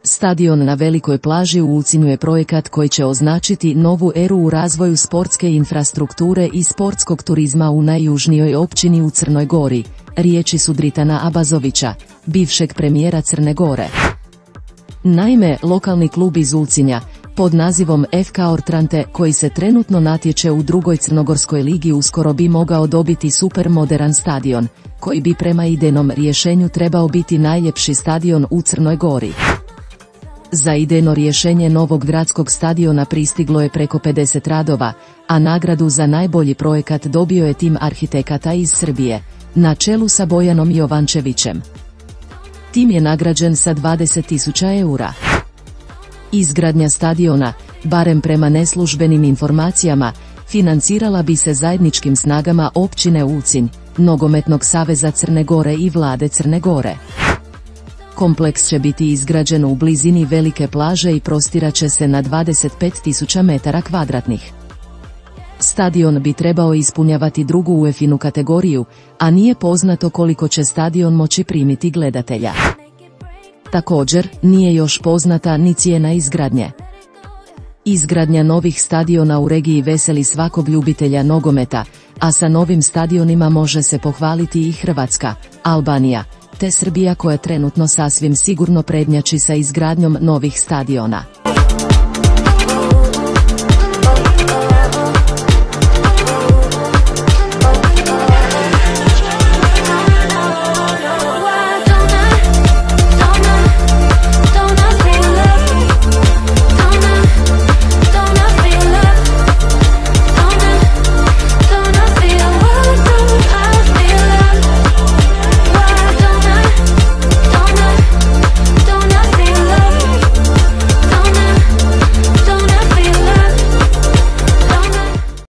Stadion na Velikoj plaži u Ulcinju je projekat koji će označiti novu eru u razvoju sportske infrastrukture i sportskog turizma u najjužnijoj općini u Crnoj Gori. Riječi su Dritana Abazovića, bivšeg premijera Crne Gore. Naime, lokalni klub iz Ulcinja, pod nazivom FK Ortrante, koji se trenutno natječe u drugoj crnogorskoj ligi, uskoro bi mogao dobiti super moderan stadion, koji bi prema idejnom rješenju trebao biti najljepši stadion u Crnoj Gori. Za idejno rješenje novog gradskog stadiona pristiglo je preko 50 radova, a nagradu za najbolji projekat dobio je tim arhitekata iz Srbije, na čelu sa Bojanom Jovančevićem. Tim je nagrađen sa 20.000 eura. Izgradnja stadiona, barem prema neslužbenim informacijama, financirala bi se zajedničkim snagama općine Ulcinj, Nogometnog saveza Crne Gore i vlade Crne Gore. Kompleks će biti izgrađen u blizini Velike plaže i prostirat će se na 25.000 metara kvadratnih. Stadion bi trebao ispunjavati drugu UEFA-inu kategoriju, a nije poznato koliko će stadion moći primiti gledatelja. Također, nije još poznata ni cijena izgradnje. Izgradnja novih stadiona u regiji veseli svakog ljubitelja nogometa, a sa novim stadionima može se pohvaliti i Hrvatska, Albanija, te Srbija koja trenutno sasvim sigurno prednjači sa izgradnjom novih stadiona.